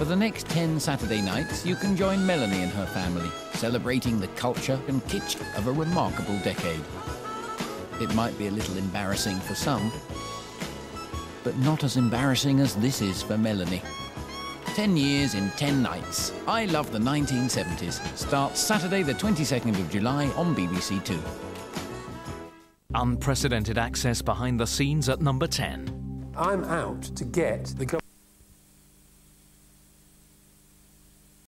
For the next 10 Saturday nights, you can join Melanie and her family, celebrating the culture and kitchen of a remarkable decade. It might be a little embarrassing for some, but not as embarrassing as this is for Melanie. 10 years in 10 nights. I Love the 1970s starts Saturday the 22nd of July on BBC Two. Unprecedented access behind the scenes at number 10. I'm out to get the government